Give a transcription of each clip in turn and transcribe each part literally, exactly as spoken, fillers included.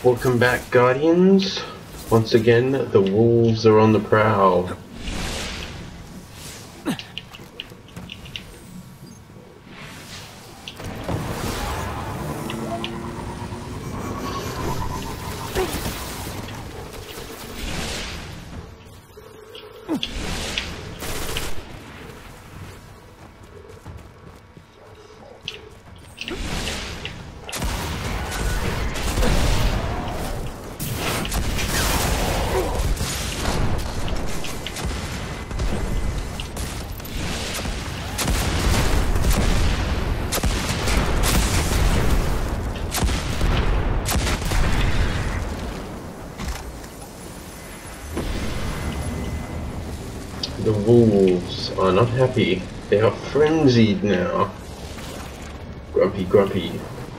Welcome back, Guardians. Once again, the wolves are on the prowl. The wolves are not happy. They are frenzied now. Grumpy, grumpy.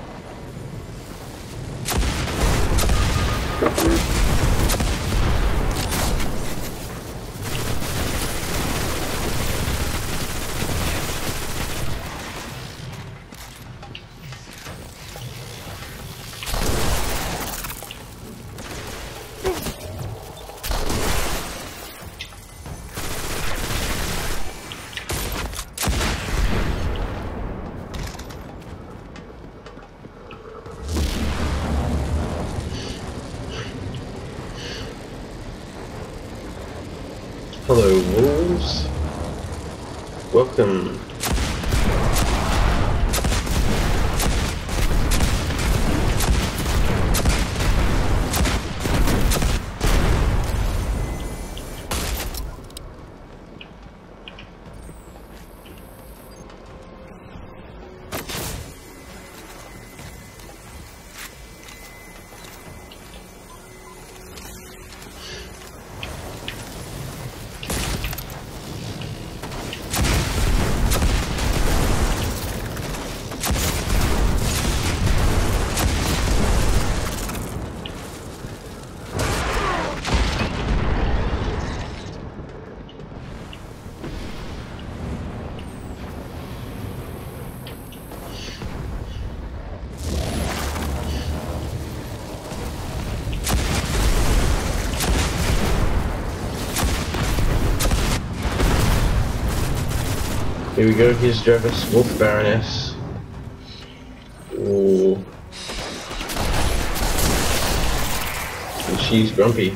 Hello, wolves. Welcome. Here we go, here's Drevis, Wolf Baroness. Ooh. And she's grumpy.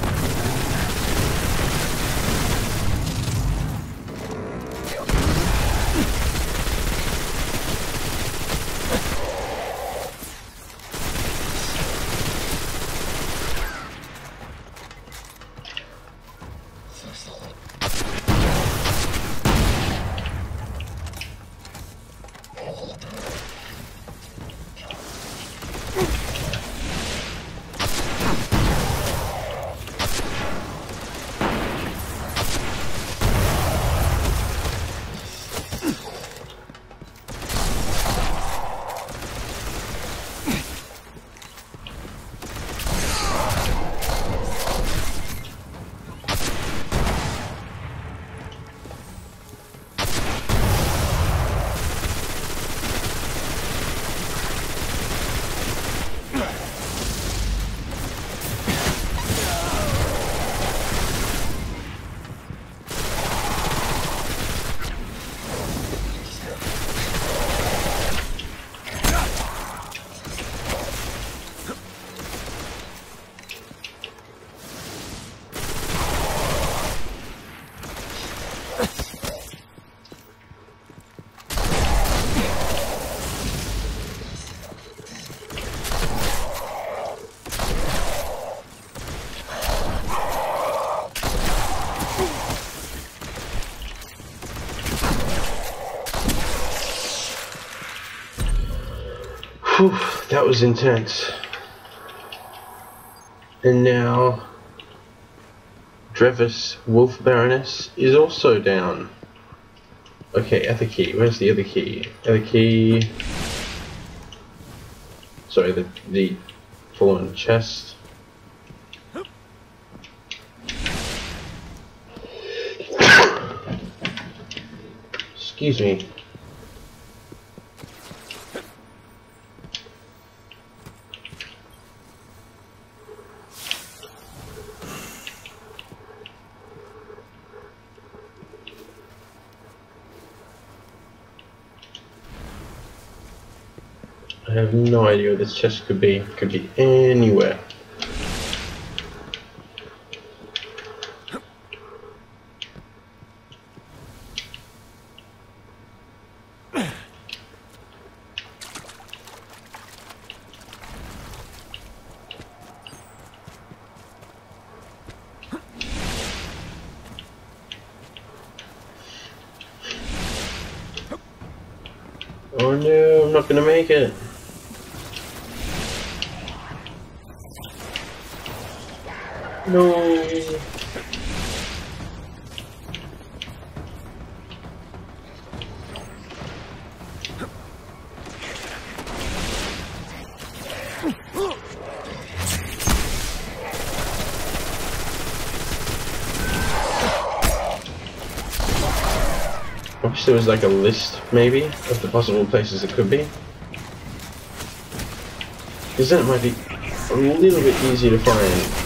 Whew, that was intense. And now Drevis, Wolf Baroness, is also down. Okay, other key. Where's the other key? Other key. Sorry, the the fallen chest. Excuse me. I have no idea where this chest could be. Could be anywhere. Oh no, I'm not gonna make it. No. I wish there was like a list, maybe, of the possible places it could be. Because then it might be a little bit easier to find.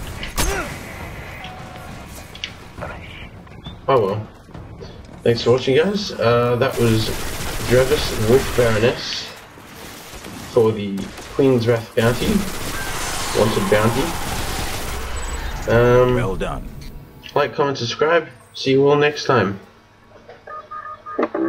Oh well. Thanks for watching, guys. Uh, that was Drevis Wolf Baroness for the Queen's Wrath bounty. Wanted bounty. Um, well done. Like, comment, subscribe. See you all next time.